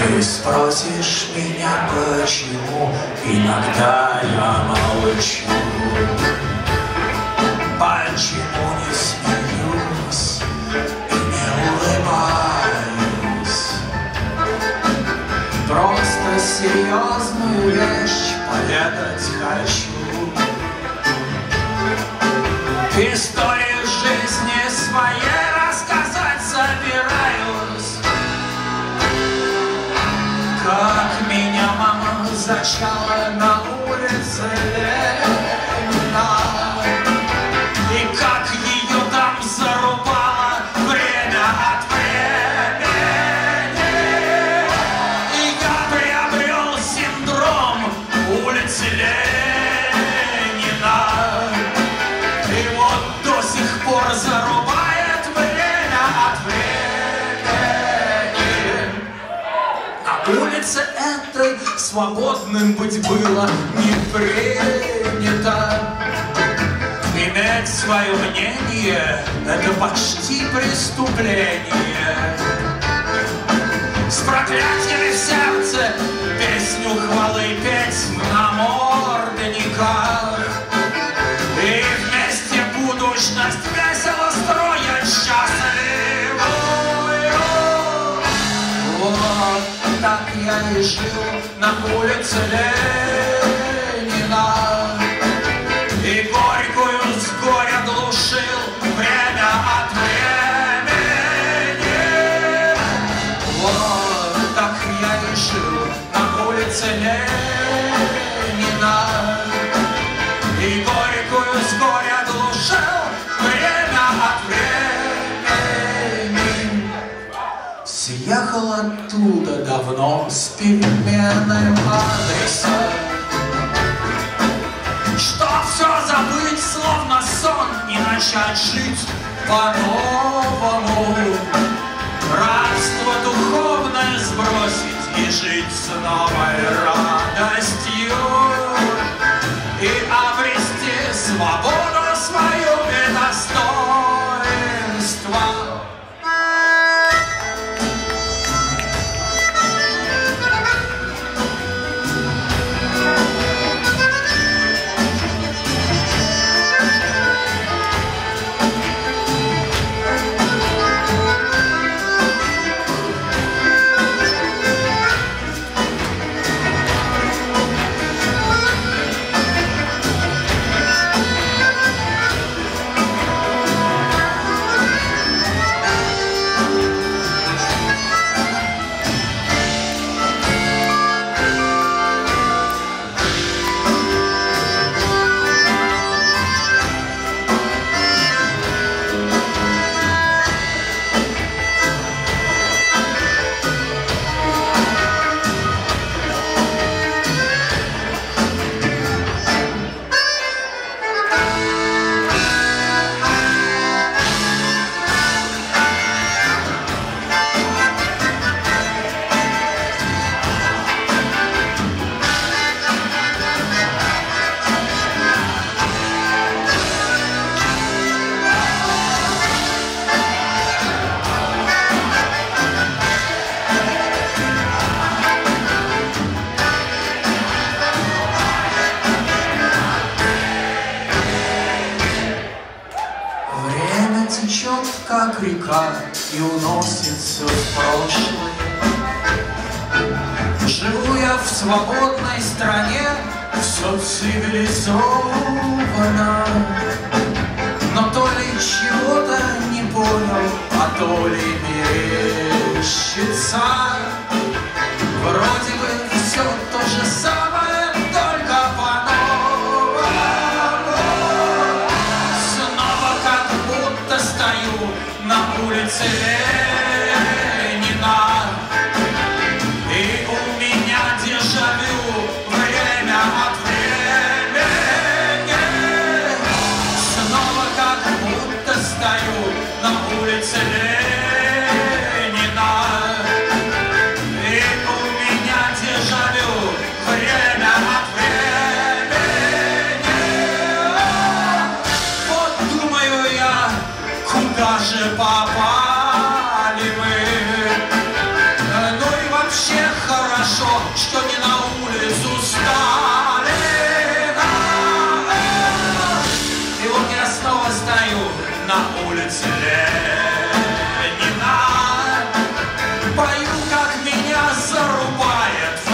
Ты спросишь меня, почему иногда я молчу, почему не смеюсь и не улыбаюсь. Просто серьезную вещь поведать хочу. Историю жизни своей рассказать собираюсь. Как меня мама зачала на улице Ленина, и как ее там зарубало время от времени. И я приобрел синдром улицы Ленина, и вот до сих пор зарубает время от времени. На улице этой свободным быть было не принято. Иметь свое мнение — это почти преступление. С проклятиями в сердце песню хвалы петь на мордниках. И вместе будущность весело строить счастливую. Вот так я и жил на улице Ленина, и горькую с горя глушил время от времени. Вот так я и жил на улице Ленина, и горькую с горя глушил время от времени. Съехал оттуда давно с переменным адреса, чтоб все забыть, словно сон, и начать жить по-новому. Рабство духовное сбросить и жить с новой радостью, и обрести свободу свою и достоинство. Течет, как река, и уносит все в прошлое. Живу я в свободной стране, все цивилизовано, но то ли чего-то не понял, а то ли мерещится. Вроде бы все то же самое, только по-новому. Снова как будто стою на улице Ленина, и у меня дежавю время от времени. Снова как будто стою на улице Ленина, и у меня дежавю время от времени. Вот думаю я, куда же попали как меня зарубает